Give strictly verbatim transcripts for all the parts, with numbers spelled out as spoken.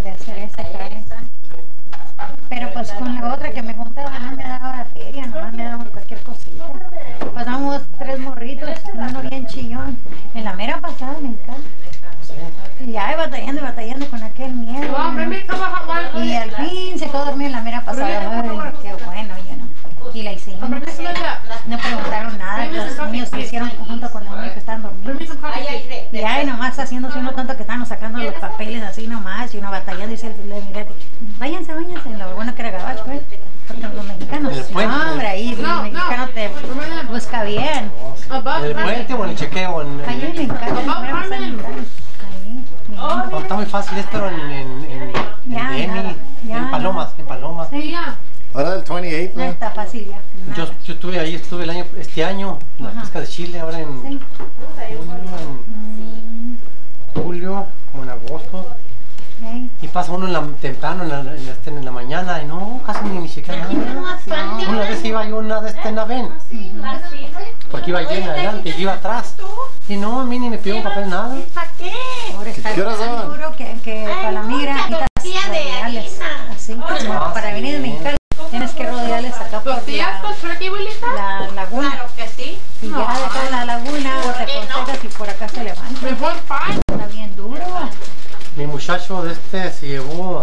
de hacer esa carne. Pero pues con la otra que me juntaba no me daba feria, nomás me daban cualquier cosita. Pasamos tres morritos, uno bien chillón. En la mera pasada me encanta. Y ya batallando y batallando con aquel miedo. ¿No? Y al fin se quedó dormido en la mera pasada. Ay, qué bueno, ya no. Y la hicimos. No preguntaron nada, los niños se hicieron junto con los niños que estaban dormidos. Y ahí nomás haciéndose uno tonto que estábamos sacando los papeles así nomás y uno batallando y dice, váyanse, váyanse. Lo bueno que era gabacho, ¿eh? Porque los mexicanos, no, hombre, ahí el mexicano te busca bien. ¿En el puente o en el chequeo? Ahí me encanta, no, está muy fácil esto en, en, en, ya, en Emi, ya, en Palomas, en Palomas. Sí, ya. Ahora el veintiocho, no ¿no? está fácil ya. Yo, yo estuve ahí, estuve el año, este año, en la pesca de Chile, ahora en, Sí. julio, en julio, como en agosto. Sí. Y pasa uno en la, temprano, en la, en, la, en la mañana, y no, casi ni, ni siquiera nada. No. Una vez iba yo una de este naven, porque iba llena adelante y yo iba atrás. Y no, a mí ni me pidió un papel nada. ¿Para qué? Ahora está ¿Qué horas tan son? duro que, que Ay, para la migra mucha tortilla de rodearles, harina. así, como para venir de Mexicali, tienes que rodearles acá por ¿Tortillas con la, turkey, abuelita? la laguna. Claro que sí. Y ya de acá en la laguna te qué no? aconsejas y por acá se levanta. Mejor pan. Está bien duro. Mi muchacho de este se llevó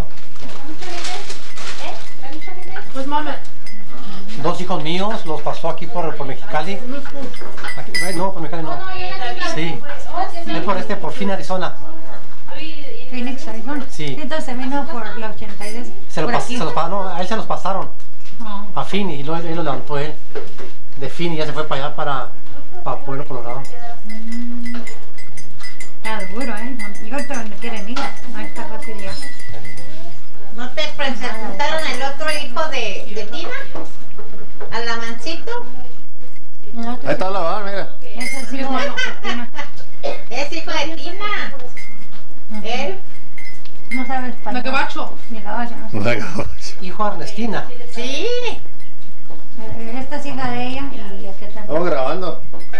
Pues mami. dos hijos míos, los pasó aquí por, por Mexicali. Aquí, no, por Mexicali no. Sí, es por este, por Phoenix, Arizona. Phoenix, Arizona. Sí. Entonces vino por la ochenta y dos. Se, lo por pas, aquí. se los pa- no, a él se los pasaron Oh. a Phoenix y luego él lo levantó él. De Phoenix ya se fue para allá, para, para Pueblo Colorado. Está duro, ¿eh? Y ahorita no quieren ir. No está fácil ya. ¿No te presentaron el otro hijo de, de Tina? ¿Al Amancito? Ahí está la bar, mira. Ese es hijo de Cristina. Es hijo de Tina. Él. No sabe La español. gabacho. Ni gabacho, no sabe. Hijo de Ernestina. Sí. Eh, Esta es hija de ella y aquel también. Estamos grabando.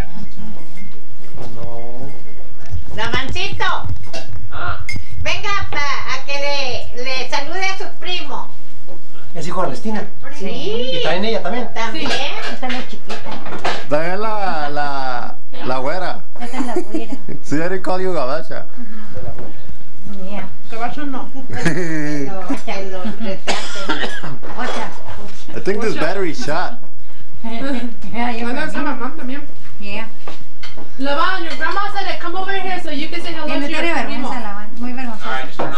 No. Amancito. Venga pa, a que le, le salude a su primo. Es hijo de Ernestina. Y Sí. también ella también. También. Esta es la chiquita. También la, la, la güera. Esta es la güera. See, I didn't call you gabacha. Yeah. Gabacho no. Que lo retrate. Otra. I think this battery's shot. Yeah, yo Bueno, esa también. mamá también. Yeah. Lavan, your grandma said to come over here so you can say hello Tiene, to tiene your primo. vergüenza la van. Muy vergonzosa.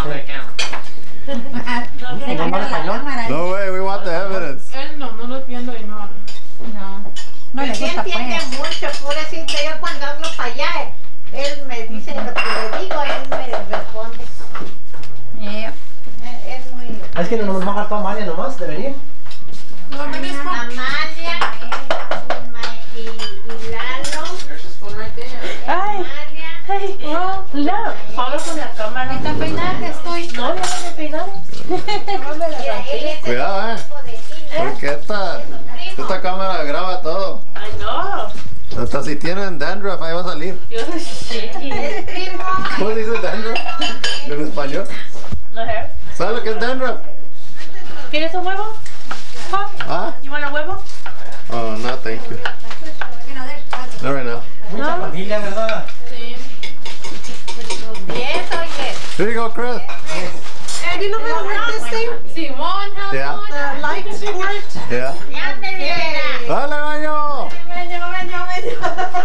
Ah, se ¿No cambió habla la español? cámara. No way, we want the evidence. Él no, no lo entiendo y no. No. No le Él sí gusta entiende pues. mucho, pobrecito. Yo cuando hablo para allá, él me dice lo que le digo, él me responde. Yeah. Eh, Es muy... Es que nos va a faltó a Amalia nomás de venir. No, maybe it's fine. Amalia y, y Lalo. Ay, Amalia. ay, no, no, hablo con la cámara. ¿Y tan peinada que estoy? No, ya no me peinamos. Mira, él es el Cuidado, eh. hijo de Tina. Porque esta, esta cámara graba todo. Ay, no. Hasta si tienen dandruff, ahí va a salir. Yo sí. Es primo. ¿Cómo se dice dandruff en español? No hair. ¿Sabes lo que es dandruff? ¿Quieres un huevo? Huh? Ah? You want a huevo? Oh, no, thank you. Not right now. Mucha familia, ¿verdad? Yes, oye. Here you go, Chris. Do you know how to work this thing? Simón, Yeah. The light sport? Yeah. Ya me viera. ¡Dale, baño! Venyo, venyo, venyo.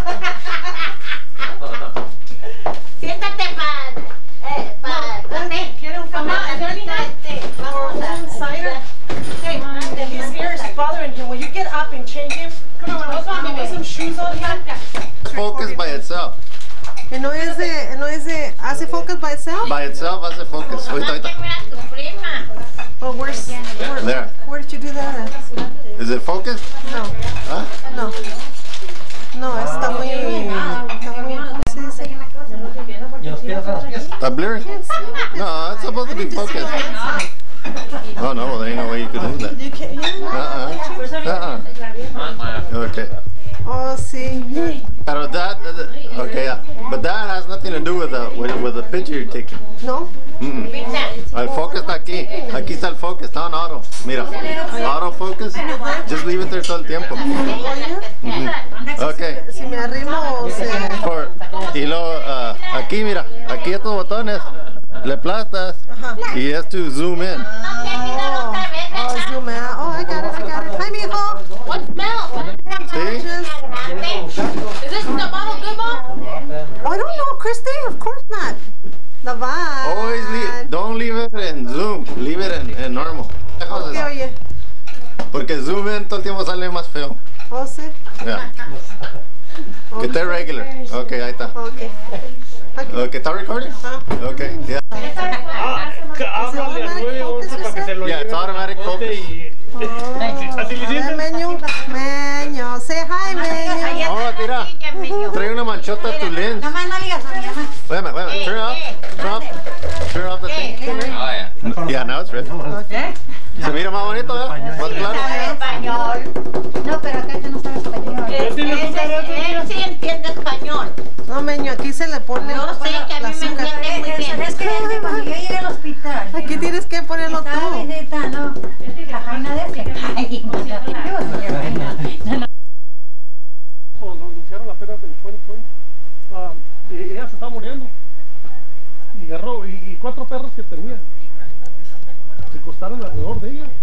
Siéntate para... Eh, para... ¿Dónde? Quiero un Vamos a Vamos a... cider. Hey, his ear is bothering him. Will you get up and change him? Come on, let's put maybe some shoes on him. Focus by itself. No es de, no es de, hace focus by itself? By itself hace focus. Ahorita, ahorita. Mira tu prima. Oh, where's, where, There. where did you do that at? Is it focused? No, Huh? no. No, está muy, está muy, ¿cómo se dice? ¿Y los pies atrás, los pies? Está blurry? No, it's supposed to be focused. Oh, no, well, there ain't no way you could do that. You can't, yeah. Uh-uh. Uh-uh. Okay. Oh, sí. Pero that, that- okay, yeah. But that has nothing to do with the, with, with the picture you're taking. No? Mm-mm. Al focus todo el tiempo. Ok. Si me arrimo, se... For- y luego, ah, aquí mira, aquí estos botones, le aplastas y es to zoom in. Oh, oh, zoom out. Oh, I got it, I got it. Hi, mijo. What smell? ¿Sí? Is this the bottle good, Mom? Oh, I don't know, Christy. Of course not. The van. Always leave, don't leave it in zoom, leave it in, in normal. ¿Qué oye? Porque zoom in todo el tiempo sale más feo. Oh, sí. Yeah. Que esté regular. Ok, ahí está. Ok. Ok, ¿está recording? Ok, yeah. Háblale al nueve once para que se lo Yeah, it's lleve automatic al bote focus. y- Así le A ver, dicen. Meño. Meño. Say hi, Meño. Oh, tira. Trae una manchota a tu lens. Nomás no digas a mi mamá. Wait a minute, wait a minute. Turn it off. Turn off. Turn off the thing. Oh, yeah. Yeah, now it's red. Se mira más bonito, ¿eh? Más claro. Español. No, pero acá este no sabe español. ¿Ya tienes un carrete? Él sí entiende español. No, Meño, aquí se le pone Yo sé que a mí la me azúcar. entiende muy bien. Es que es que cuando yo llegué al hospital. Aquí tienes que ponerlo Estaba tú. visitando la jaina de este. Ay, no, yo soy jaina. No, no. Cuando anunciaron apenas del dos mil veinte, ah, y ella se estaba muriendo. Y agarró, y, y cuatro perros que tenía, se acostaron alrededor de ella.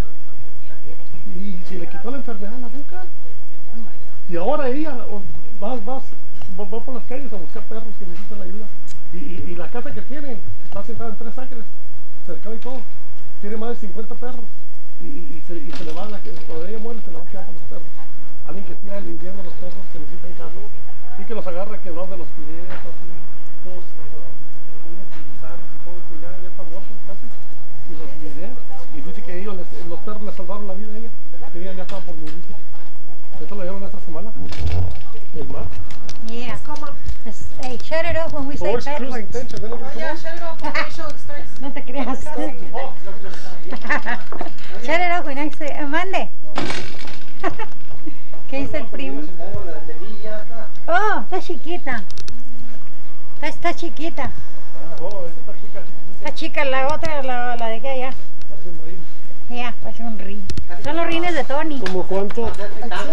Y se le quitó la enfermedad a la boca. Y ahora ella oh, va, va, va, va por las calles a buscar perros que necesitan ayuda. Y, y, y la casa que tiene está sentada en tres acres, cercado y todo. Tiene más de cincuenta perros. Y, y, y, se, y se le va, a la, cuando ella muere, se le va a quedar para los perros. Alguien que siga limpiando los perros que necesitan casa. Y que los agarra quebrados de los pies, así, todos uh, muy utilizados y todo, que ya, ya están muertos casi. Y los lidia. Y dice que ellos, les, los perros le salvaron la vida a ella. Que ella ya estaba por morirse. Eso lo dieron esta semana. El mar. Yeah. It's- Hey, shut it off when we say Force bad cruising words. tension. ¿Ven lo que Yeah, dijo? shut it off for facial express. No te creas. Shut it off when I say, mande. ¿Qué dice el primo? Oh, está chiquita. Está, está chiquita. Oh, esa está chica. Está chica, la otra la, la dejé allá. Parece un río. Ya, parece un rin. Son los rines de Tony. ¿Como cuánto? Let's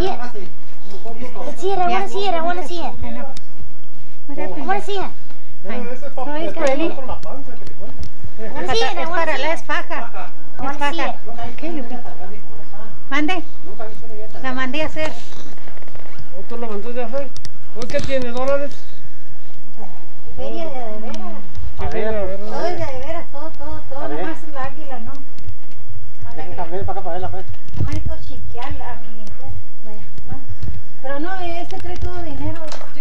see it. I want to see it. I want to see it. I know. What I happened? want to see it. Eh, ese es para No, es para pretty. por la panza que le cuenta. I want to see it. I Es want para to see la it. esfaja. I Es want to see faja. it. Ok, Lupita. Mande. La mandé a hacer. ¿Otro lo mandó de hacer? ¿Hoy qué tiene? ¿Dólares? Feria de de veras. ¿Qué feria? A ver, Todo es de de veras, todo, todo, todo. Nomás la águila, ¿no? Ven para acá para ver la fe. Nomás esto chiquear a mi limpiar. Vaya. Bueno. Pero no, este trae todo dinero.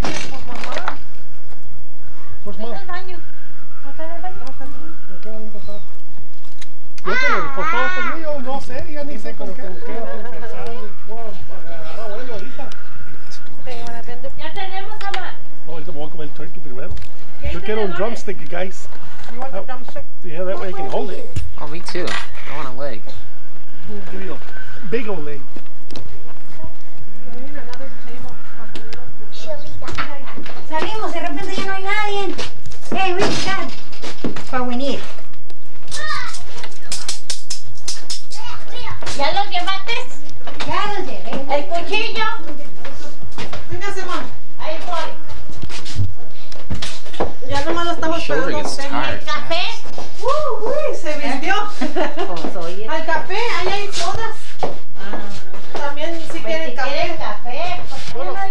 pues más. el baño. ¿No está en el baño? Me queda bien pasado. Yo que le pasaba conmigo, no sé, ya ni sé con qué. Me queda bien pesado. Voy a agarrar vuelo ahorita. Ya tenemos, ama. No, ahorita me voy a comer el turkey primero. Yo quiero un drumstick, guys. You want the drumstick? Yeah, that way I can hold it. Oh, me too. I want a leg. Give me a big old leg. We need another table. Salimos, de repente ya no hay nadie. Hey, we got what we need. ¿Ya los llevaste? Ya los llevé. ¿El cuchillo? Véngase, ma. Ahí voy. Ya nomás lo estamos Shoulder esperando. gets ¿El tired. café? Uh, uy, se vistió. Al café, ahí hay sodas. También si Pues quieren si café. quieren café, pues Bueno, ay,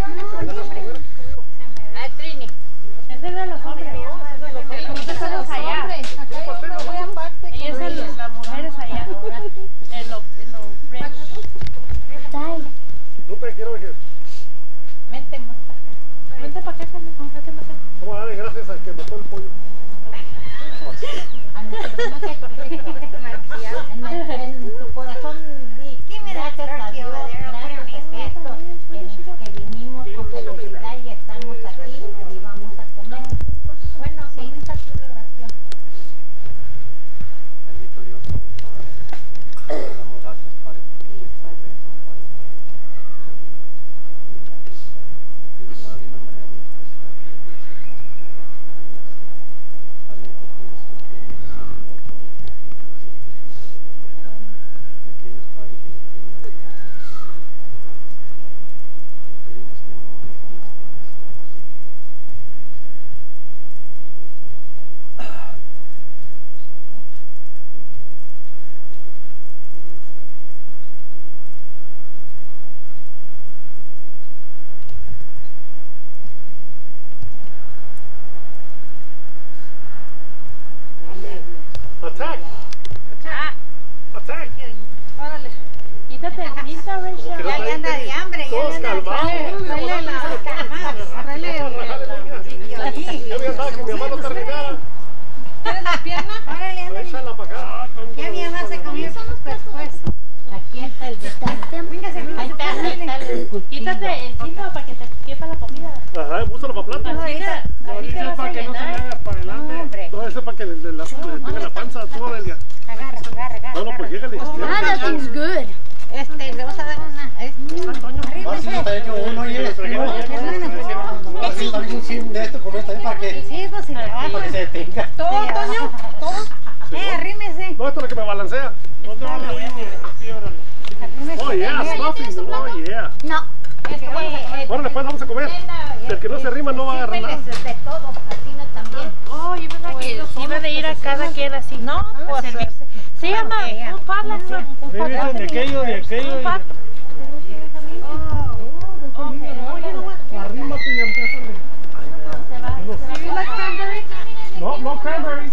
Trini. Ese es de los hombres. Nosotros estamos allá. Ella es de las mujeres allá. En lo, en lo rich. Lupe, quiero ver. Vente, muestra. Vente para acá, Carmen. Vente para acá. Vamos a darle gracias al que mató el pollo. Ah, no, no te corté. Attack. Órale. Quítate el cinto, Rachel. Ya le anda de hambre, ya le anda de hambre. Tráele la... Tráele el... Ya me sabía que mi mamá no terminara. ¿Quieres la pierna? Órale, ándale. Échala para acá. Ya mi mamá se comió pues pues. Aquí está el detalle. Véngase, Ahí está, ahí está el Quítate el cinto para que te quepa la comida. Ajá, úsalo para plata. Ahorita, No, ahí te dice vas a para que no se me llenar. haga para adelante. No, eso es para que le, le, la- le tenga la panza. Tú, Amelia. Agarra, agarra, agarra. No, no, pues llégale. Ah, that thing's good. Este, le vamos a dar una. Este. Así nos trae yo uno y así también un sim de esto como esta para que, Sí, pues si le baja. para que se detenga. ¿Todo, Toño? ¿Todo? Eh, arrímese. No, esto es lo que me balancea. No te va a leer. Arrímese. Oh, yeah, stuffing. Oh, yeah. No. Este, eh, Órale, pues vamos a comer. El que no se arrima no va a agarrar nada. sírveles de todo, así no también. Oh, yo pensaba que iba a ir a cada quien así. No, pues. Se llama un potluck. Un Sí, dicen de aquello, de aquello. y- Arrímate y empieza. No, no cranberries.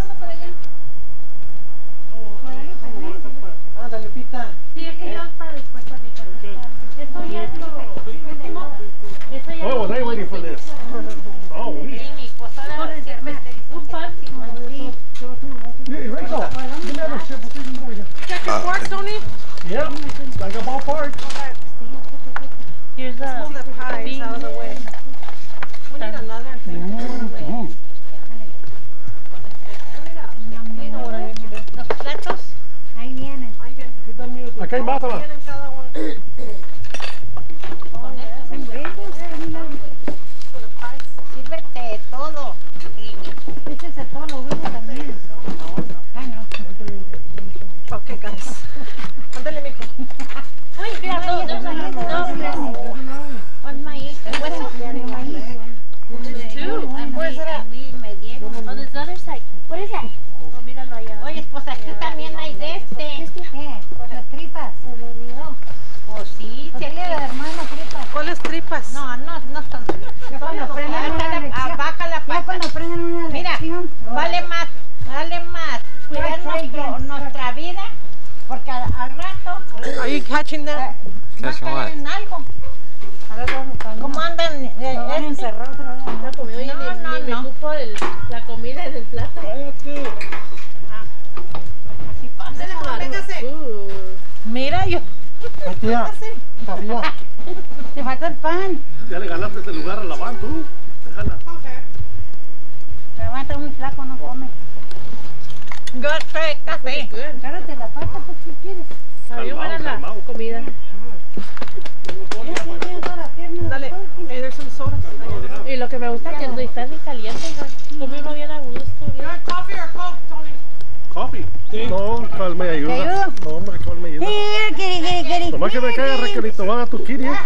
Ándale, pita. Sí, es que yo para después ahorita. Eso ya es lo... Eso ya Oh, was I waiting for this? Oh, we. un pan. Hey, Rachel, give me another chip. Check your fork, Tony. Yep, like a ballpark. Here's a... Move the pies out of the way. We need another thing. Mm. Los platos. Ahí vienen. Acá hay más, toma. Tienen cada uno. Sírvete todo. Échese todos los huevos también. Ah, no. Ok, guys. Ándale, mijo. Uy, mira, no, there's a no. Pon maíz. Hueso. There's two. A mí, a mí me dieron. On this other side. What is that? Oh, míralo allá. Oye, pues aquí también hay de este. ¿Qué? Las tripas. Se me olvidó. Oh, sí. ¿Por sí, qué le aquí. hermano tripas? ¿Cuáles tripas? No, no, no son. Ya cuando aprendan una lección. Baja la Ya pata. cuando aprendan una Mira, lección. vale más, vale más cuidar nuestro, nuestra vida, porque al, al rato Are you catching that? va a Catching caer what? en algo. ¿Cómo andan? eh, Lo van a este? encerrar otra vez. La comida y No, ni, no, ni me no. ocupo el, la comida del plato. Cállate. Así pasa. Ándale, Juan, véngase. Uh. Mira yo. Ay, tía, está arriba. Te falta el pan. Ya le ganaste este lugar a la van, tú. Déjala. Pero va a estar muy flaco, no come. Yo trae café. Cárate la pata, pues si quieres. Sabía buena la calmao. comida. Ya tiene toda la pierna. Dale. Hey, there's some soda. Y lo que me gusta es que cuando está bien caliente, come uno bien a gusto. You Bien. want coffee or Coke, Tony? Coffee. No, ¿cuál me ayuda? ¿Te ayudo? No, hombre, ¿cuál me ayuda? Here, kitty, kitty, kitty. Nomás que me caiga Raquelito, va a tu kiri, ¿eh? Él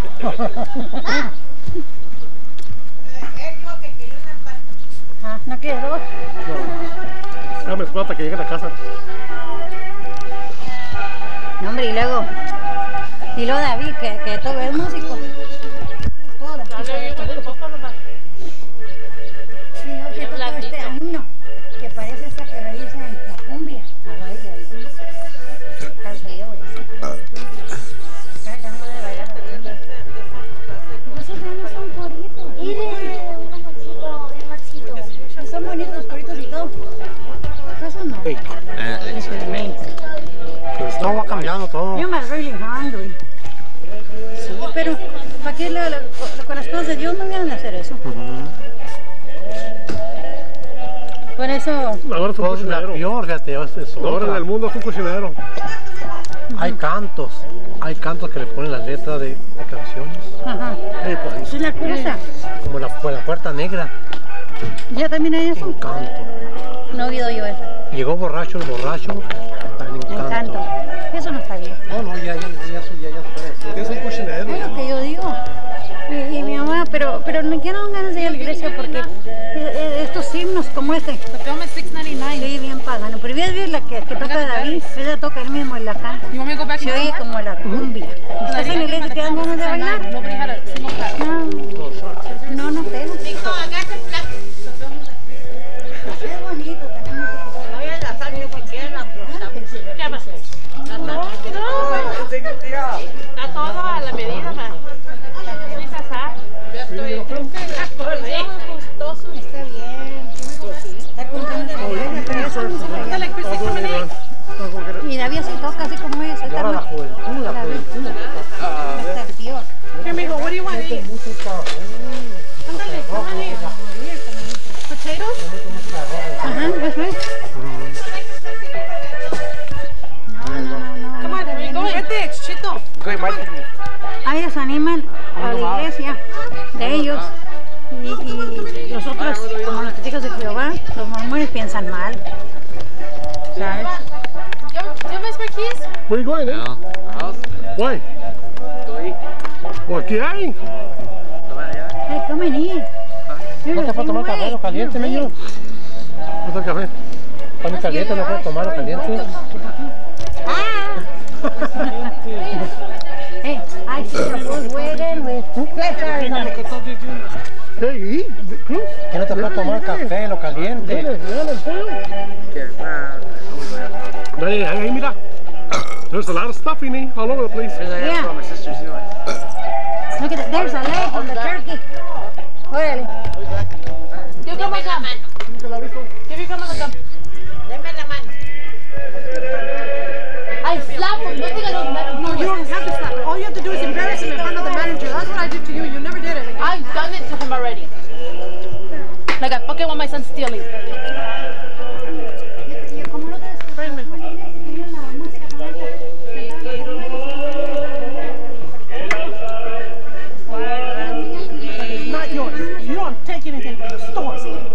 dijo que quería una pata. Ah, ¿no quieres dos? No. Déjame esperar hasta que llegue a la casa. No, hombre, y luego, y luego David, que, que todo es músico. Todo. Dale, yo con el coco nomás. Sí, no, que Bien todo este blandito. himno, que parece esa que le dicen la cumbia. Ay, ay, ay. Está feo eso. Está dejando de bailar. Esos ya no son coritos. Mire, un maxito, un maxito. Son bonitos los coritos y todo. Eso no. Eh, Pues todo va cambiando todo. Yo me really hungry. Sí, pero ¿para qué la- la- con las cosas de Dios no vienen a hacer eso? Por eso, Ahora es un Pues la cocinero. peor, fíjate, es, es Ahora en otra. el mundo es un cocinero. Hay cantos, hay cantos que le ponen las letras de, de canciones. ajá, Hey, pues, esa es la cosa. Como la, pues, la puerta negra, ¿Ya también hay eso? encanto. No he oído yo eso. Llegó borracho el borracho, está en encanto. Encanto. Eso no está bien. No, no, ya, ya, ya, eso ya, ya fuera. es un cocinero. Es lo que yo digo. Y, y mi mamá, pero, pero no quiero ganas de ir a la iglesia porque eh, eh, estos himnos como este, The film is six ninety-nine. sí, bien pagano. Pero voy a ver la que, que toca David, ella toca él mismo y la canta. You want me to go back Se and oye get como la cumbia. ¿Estás en la iglesia y te dan ganas de bailar? Nobody had a single clap. No, no, no pega. Dijo, hágase plato. Es bonito, tenemos que... Oye, la sal ni siquiera la brota. ¿Qué pasa? La sal Where you going, eh? No. Why? ¿Por qué hay? Hey, come in here. No te puedo tomar café lo caliente, meño. ¿Cuánto café? Pone caliente, no puedo tomar lo caliente. Hey, I see a Volkswagen with flat tires on it. Hey, Cruz. Que no te puedo tomar café lo caliente. Hey, hey, mira. There's a lot of stuff in here, all over the place. Yeah. Look at that. There's a leg on the turkey. Órale. Give come acá. Give you come acá. Deme la mano. I slap him. No digas los manos. No, you don't have to stop. All you have to do is embarrass him in front of the manager. That's what I did to you. You never did it. I've done it to him already. Like I fucking want my son stealing. It's not yours. You don't take anything from the store.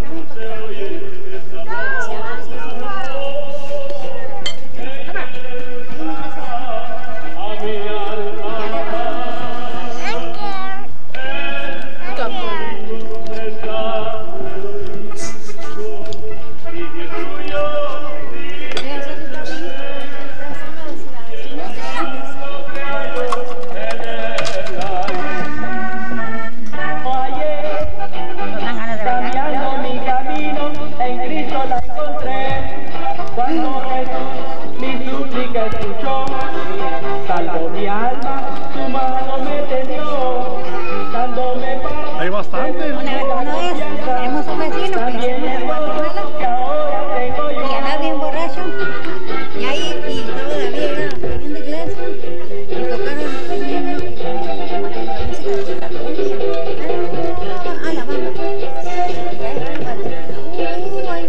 Hay bastante. Una vez, una vez, tenemos un vecino que es de Guatemala y andaba bien borracho y ahí y todavía iba viviendo iglesia y tocaron la música de la cumbia. Ah, la banda. Y ahí va el Guatemala. Uh, ahí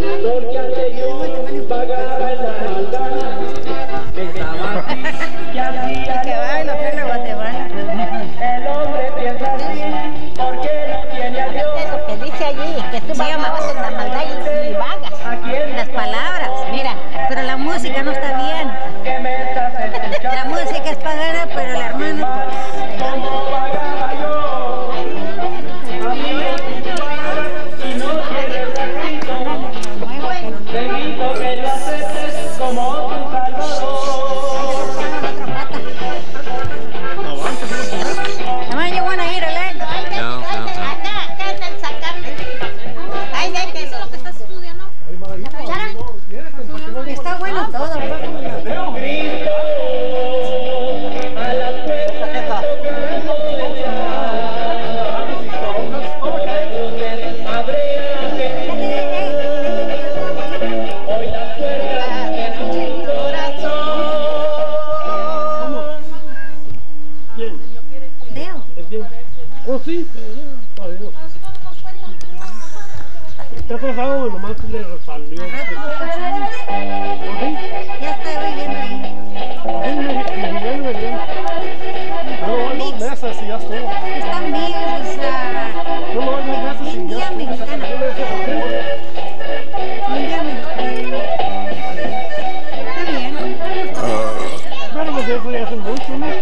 va. Y que va y lo trae a Guatemala. El hombre piensa así, porque no tiene a Dios. Lo que dice allí, que tú vagabas en la maldad y vagas. Las palabras, mira, pero la música no está bien. La música es pagana, pero la hermana pues, Como vagaba yo, a mí y no quieres a Cristo, te invito que lo aceptes como tu Salvador. Hermano, you wanna eat a leg? No, no, no. Acá, acá está el sacarle. Ay, de que eso es lo que estás estudiando. Está bueno todo. Cristo, a las puertas hoy las puertas de tu corazón. ¿Quién? Deo. ¿Es quién? ¿Oh, sí? Ay, Dios. Está atrasado, nomás le salió. Ya está viviendo ahí. No, hay dos mesas y ya estuvo. Está amigo, o sea, No, no, hay dos mesas y ya India estuvo. mexicana. Yo le decía, ¿por qué? India mexicana. Está bien. Bueno, pues eso ya hace mucho, ¿no?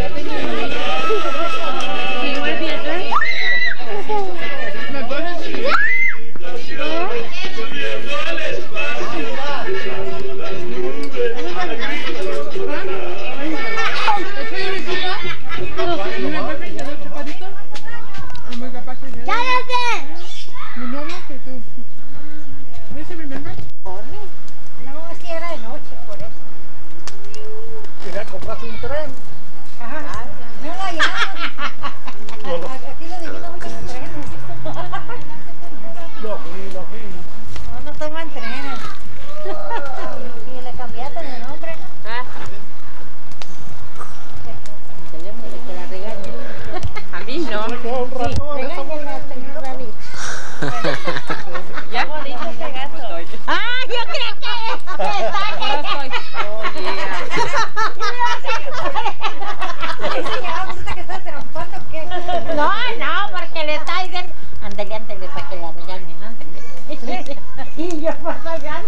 No, es que era de noche, por eso. Quería comprarse un tren. Ajá. No, no, ya. Aquí lo dividen muchos trenes. No fui, no fui. No, no toman trenes. Y le cambiaste el nombre. Que la regañe. A mí no. Me quedó un rato. Regáñenle al señor David. Ya bonito ese gato. ¡Ah, yo creo que Ahora estoy. Señora, ¿usted que está trampando qué? No, no, porque le está diciendo. Ándale, ándale, para que la regañen, ándale. Y yo paso ya.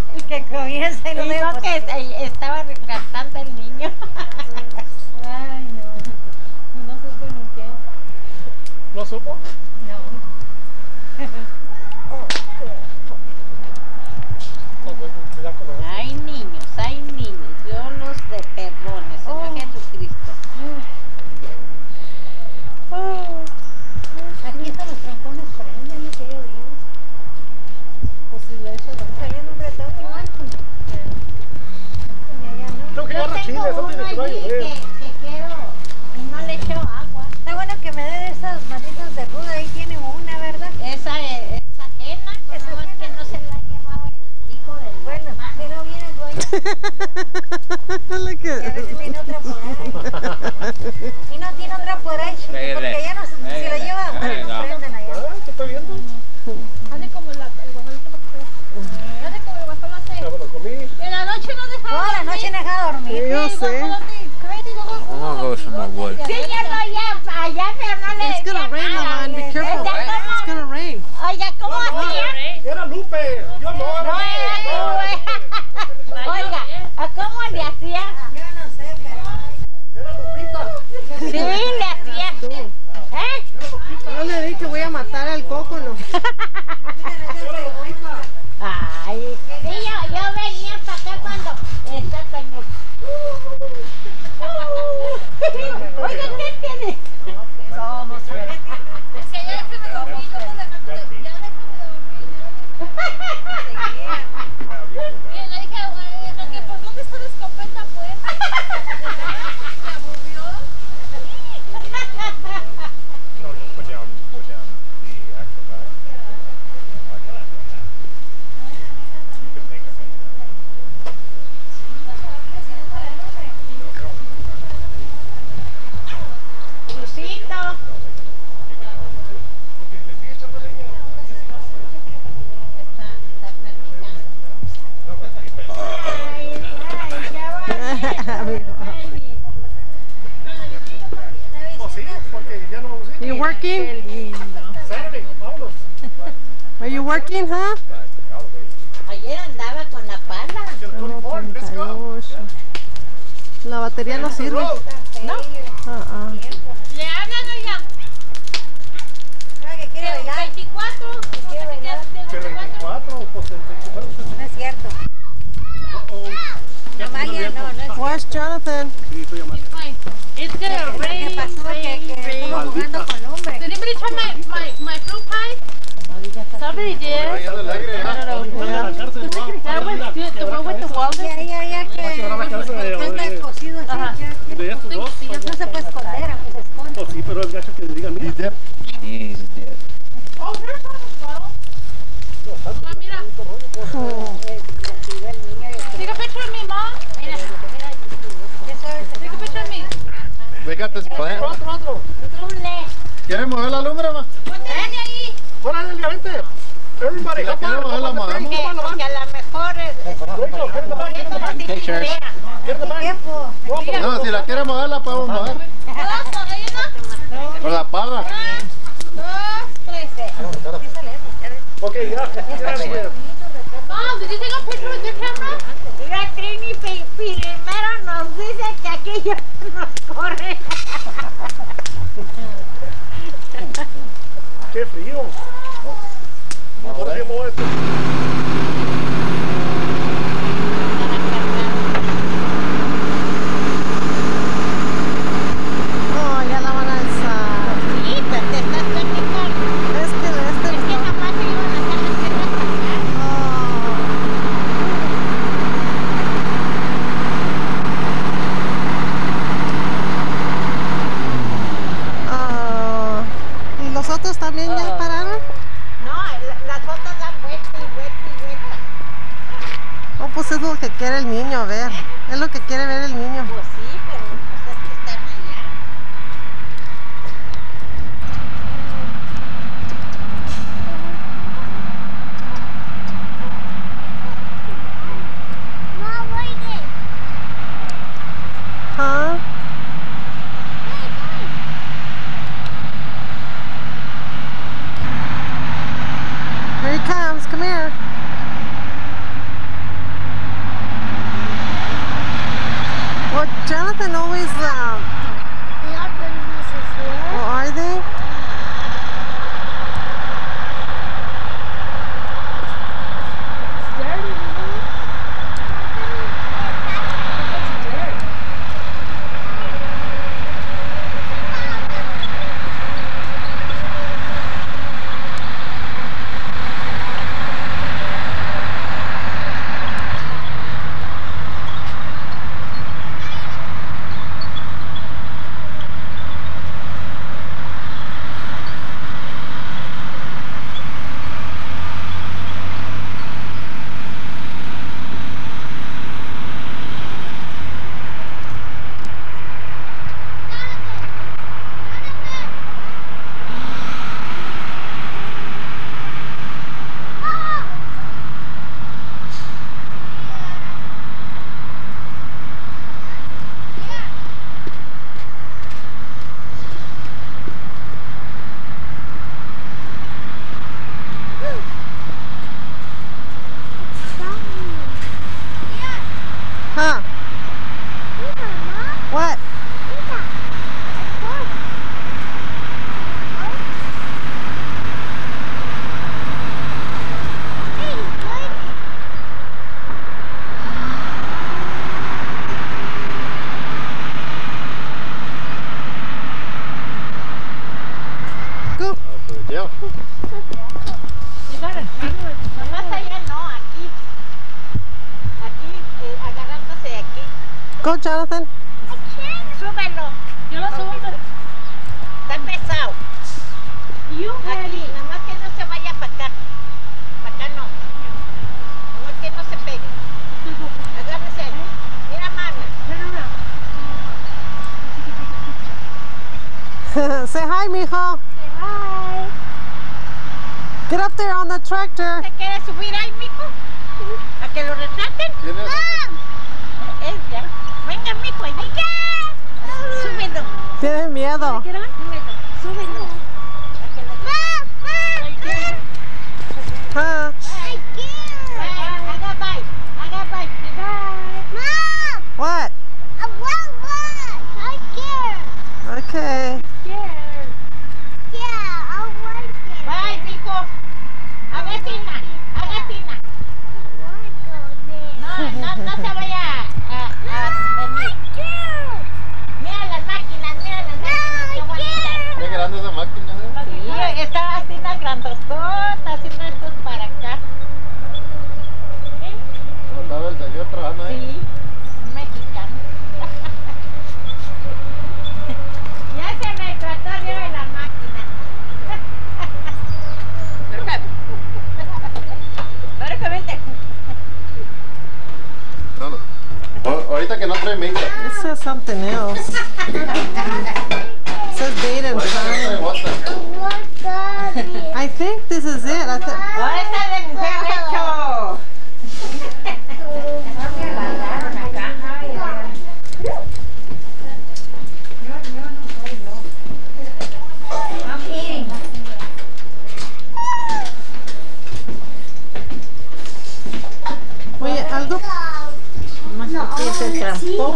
agarra chile, eso tiene que va a Que, llover. que quiero y no le echo agua. Está bueno que me dé esas manitas de ruda, ahí tiene una, ¿verdad? Esa es, es ajena, pero no es que no se la ha llevado el hijo del Bueno, si no viene el dueño, Look y a at ver si tiene otra por ahí. Y no tiene otra por ahí, porque ya no se, si la lleva, bueno, no prenden allá. Ah, ¿qué está viendo? Ande como la, el guajolote. Ande como el guajolote. Ya me lo comí. En la noche no dejaba Toda la noche me deja dormir. Yo sé. I'm gonna go with some more wood. Sí, ya no, ya, allá, pero no le It's gonna decía rain, nada. Lamont. Be careful. It's gonna rain. Oiga, ¿cómo hacía? Era Lupe. Yo no, No era era tú, güey. Oiga, ¿a cómo le hacía? Yo no sé, pero... Era Lupita. Sí, le hacía. ¿Eh? Yo le dije que voy a matar al cócono. Ay, sí, yo, yo venía para acá cuando está con Oiga, ¿qué tiene? Es que ya déjame dormir, ya déjame dormir. Y le dije, Raquel, ¿por dónde está la escopeta, pues? Me aburrió. No, just put down, put down the actual bag. You can make a Luisito. Oh, sí, porque ya no vamos a ir. You working? Saturday, vámonos. Are you working, huh? Ayer andaba con la pala. Let's go. La batería no sirve. ¿No? Uh-uh. Le hablan, oiga. ¿Sabe que quiere bailar? veinticuatro. ¿Quiere bailar? Que veinticuatro, pues el veinticuatro. No es cierto. Amalia, no, no es Where's Jonathan? Sí, estoy llamando. It's gonna Lo que rain, pasó que, rain, que rain. estuvo jugando con lumbre. Did anybody try my, my, my fruit pie? Somebody did. Ahí anda el aire, I don't know. Sale a la cárcel, va. That was good. The one with the walnut. Ya, ya, ya que Ahora la cabeza de- falta el cocido así, Ajá. ya, ya. De estos dos. Sí, no se puede esconder, aunque se esconde. Oh, sí, pero es gacho que le digan, mira. Jeez, dude. Oh, there's one bottle. Mamá, mira. Take a picture of me, Mom. Mira. Take a picture of me. We got this plant. Otro, otro. ¿Quieres mover la lumbre, ma? Ponte ahí. Órale, ya vente. Everybody, Si la come quieres on, mover, la come on, movemos. come on, come on. Porque a lo mejor es... Rachel, get in the back, get in the back. Pictures. Get in the back. Tiempo. No, si la quieres mover, la podemos mover. Dos, Reyna. O la apaga. Dos, tres. Ok, ya. Gracias. Mom, did you take a picture with your camera? La Trini pi- primero nos dice que aquello nos corre. Qué frío. Ahora sí muevo esto. Oh, ya la van a alzar. Sí, pues te estás platicando. Es que este Es que nada más se iban a hacer las piernas acá. Oh. súbelo. Yo lo subo. Está pesado. Aquí, nada más que no se vaya para acá. Para acá no. Nada más que no se pegue. Agárrese. Mira, mami. Say hi, mijo. Hi. Get up there on the tractor. ¿Se quiere subir ahí, mijo? ¿A que lo retraten? ¿Quién es? Es ya. Venga, mijo, ahí. Súbelo. Tiene miedo. Súbelo. Súbelo. Huh? Haga bye. Haga bye. Mom! What? I want one! I'm scared! Okay. Scared. Yeah, I want it. Bye, mijo. Haga tina. Haga tina. No, no, no se vaya a, a venir. Mira las máquinas, mira las máquinas. Qué bonitas. Qué grande esa máquina, ¿eh? Sí, estaba así una grandotota, haciendo estos para acá. Estaba el señor trabajando ahí. Sí, un mexicano. Ya se me trató arriba de la máquina. Perfectamente. No, no. O- ahorita que no trae micro. This says something else. It says date and Ahorita no trae time. WhatsApp. I think this is it. I th Ahora está de mujer hecho. Oye, algo. Más que es el trampón.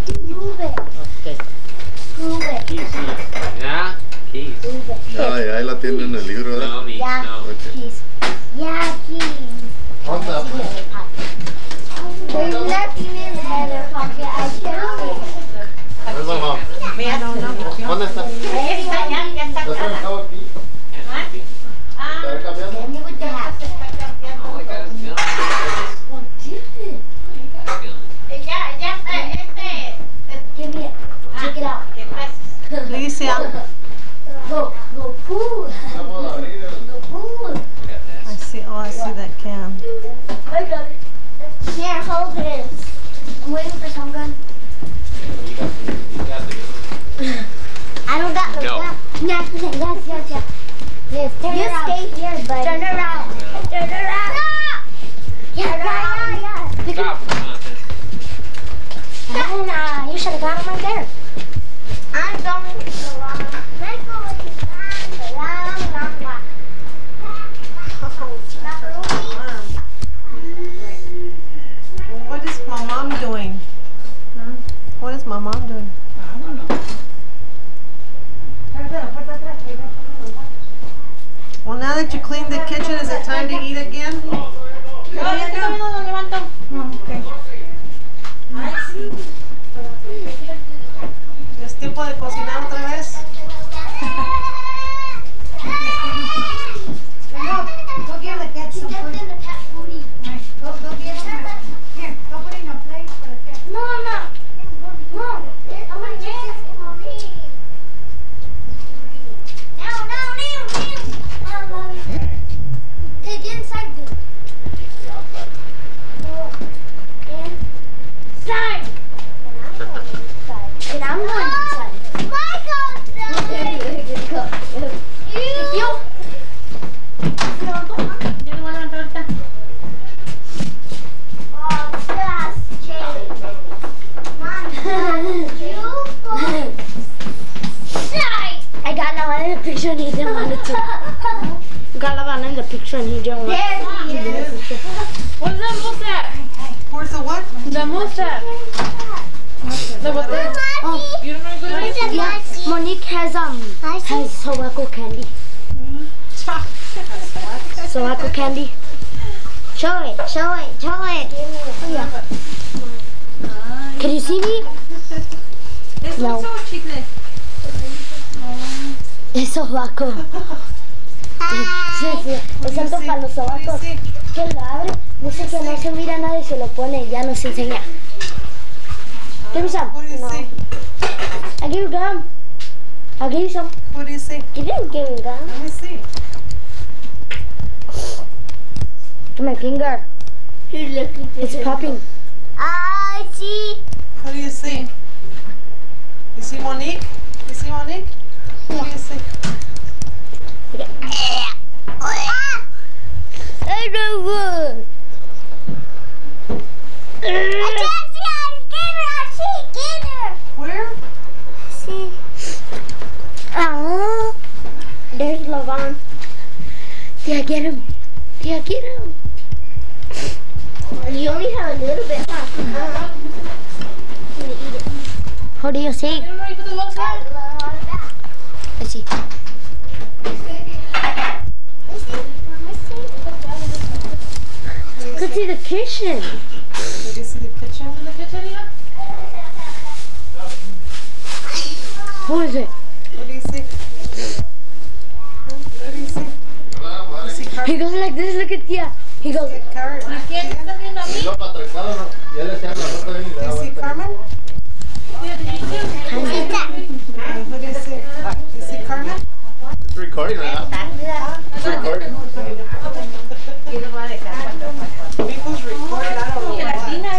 Yeah? Keys. Ya, ya, ahí la tiene en el libro, ¿verdad? No, me, Yeah, no. keys. Yeah, keys. ¿Dónde está? There's nothing in the other pocket. I can't see. ¿Dónde mamá? ¿Dónde está? Ahí está, ya, ya está. ¿Ya se acabó aquí? ¿Está cambiando? Tell me what you have. All I got is gun. Ya, ya, este. Give me it. Check it out. ¿Qué pasa? Alicia. Go, go pool. Vamos a abrir el... Go pool. I see. Oh, I see that can. I got it. Here, hold this. I'm waiting for some gun. You got the, you got the gun. I don't got no No. gun. Yes, yes, yes, yes, yes. Yes, turn you around. Stay here, buddy. Turn around. Turn around. Stop! Yeah, yeah, yeah, yeah. Pick Stop. No, nah, you should have got him right there. I'm going to the wrong. Let's go with the long, long, long. What is my mom doing? What is my mom doing? Well, now that you cleaned the kitchen, is it time to eat again? ¿Es tiempo de cocinar otra vez? Go give the cat some food. Go, go get some. Here, go put in a plate for the cat. No, no. No. I'm going to get this in my pee. No, no, no, no. Um, okay, get inside, dude. Go inside. And I'm going inside. Michael, you. Ya lo voy a levantar ahorita. Oh, just change. Mom, you go inside. I got Lavan in the picture and he didn't want it to. Got Lavan in the picture and he didn't want it. There he is. What's the moose at? Where's the what? The moose at? The botella. Oh, You don't know what it is? yeah. Monique has um has Sobaco candy. Sobaco candy. Show it, show it, show it. Oh yeah. Can you see me? No. Es sobaco. Sí, sí. Es algo para los sobacos. Que lo abre, dice que no se mira nada y se lo pone y ya nos enseña. Give me some. What do you No. see? I give you gum. I'll give you some. What do you see? You didn't give me gum. Let me see. My finger. It's popping. I see. What do you see? You see Monique? You see Monique? What do you see? I don't want. I can't see how to get her. I see get her. Where? See. Oh. There's Lavon. Yeah, get him. Yeah, get him. You only have a little bit, huh? Uh-huh. I'm gonna eat it. How do you see? I see. Let's see the kitchen. Did you see the kitchen? In the kitchen, yeah? What is it? What do you see? What do you see? You see carrot? He goes like this, look at Tia. He goes. Carrot. ¿Quién está viendo a mí? You see Carmen? What is that? What do you see? You see Carmen? It's recording right now. It's recording. People's recording. I don't know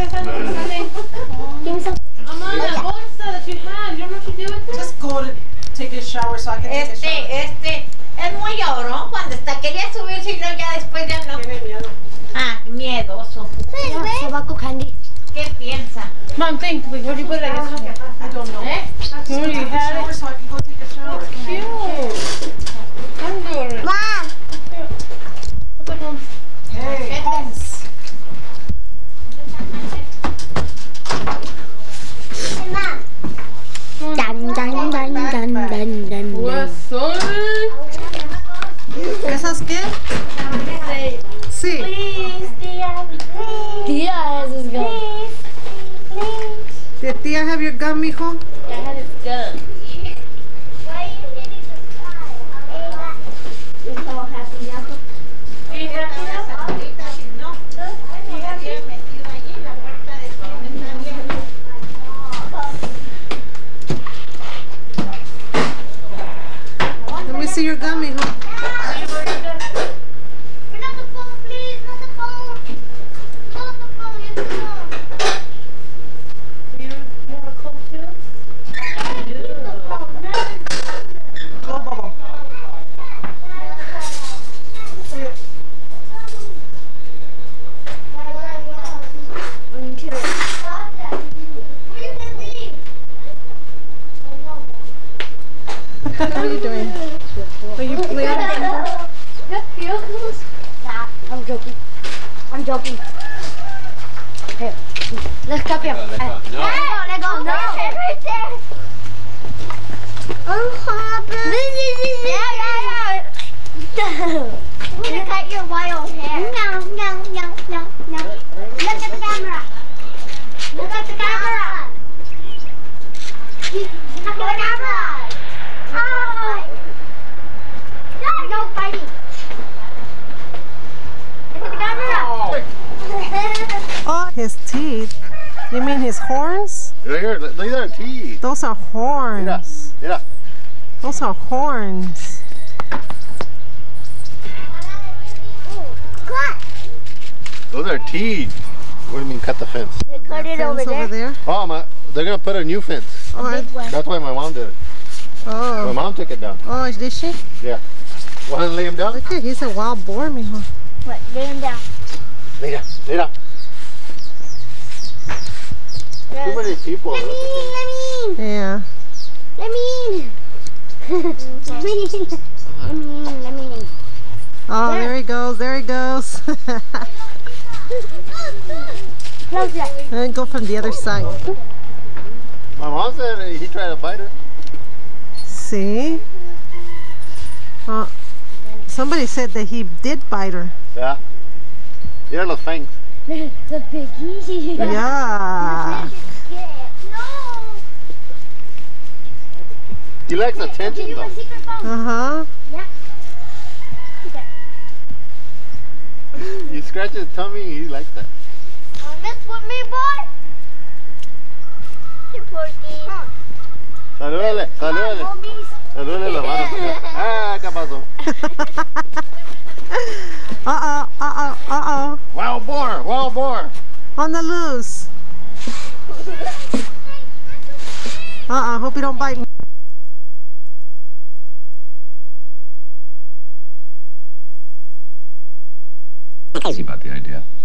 what. Give me some. Mama, la bolsa that you had, you don't know what you do with it? Just go to take a shower so I can take a Este, shower. este, es muy llorón cuando está, quería subirse y luego ya después ya no. Tiene miedo. Ah, miedoso. Tobacco candy. ¿Qué piensa? Mom, think, wait, where do you put it? I guess. I don't know. ¿Eh? Just Where go do you take a have shower it? so I can go take a shower. Cute. I'm good. Mom. What's up, Mom? Hey, Holmes. Dun, dun, dun, dun, dun, dun. What's up? ¿Esas qué? Sí. Please, Tia. Tia has his gum. Please, please. Did Tia have your gum, mijo? I had his gun. Why are you hitting the side? You're so happy now. Sí, gracias a ahorita, si no, me hubiera metido allí en la puerta de donde está bien. Let me see your gum, mijo. Not the phone, please. Not the phone. Not the phone. Yes, the phone. You, you have a cold too? Go, Bubble. What are you doing? Are you playing? That feels Nah, I'm joking. I'm joking. Here, let's clap him. Let go, let go. No. Let go, let go. No. Right there. I'm happy. Yeah, yeah, yeah. I'm gonna cut your wild hair. No, no, no, no, no. Look at the camera. Look at the camera. Look at the camera. Oh. No, no fighting. Look at the camera. Oh, his teeth. You mean his horns? Right here, look at our teeth. Those are horns. Mira, mira. Those are horns. Cut. Those are teeth. What do you mean cut the fence? They cut it over Fence there. over there. Oh, my, they're gonna put a new fence. Oh, I- Big one. That's why my mom did it. My oh. mom took it down. Oh, did she? Yeah. Want to lay him down? Look at, he's a wild boar, mijo. What? Lay him down. Mira, mira. Too many people. Let me in, let me in. Yeah. Let me in. Let me in. Let me in, let me in. Oh, there he goes. There he goes. Close that. And go from the other side. My mom said he tried to bite her. See? Uh, somebody said that he did bite her. Yeah. Mira los fangs. The piggy. Yeah. No. He likes attention though. Uh-huh. Yeah. You scratch his tummy, he likes that. Mess with me, boy. You porky. Salúdale, salúdale. Salúdale la mano. Ah, ¿qué pasó? Uh-oh, uh-oh, uh-oh. Wild boar, wild boar. On the loose. Uh-uh, hope you don't bite me. Crazy about the idea.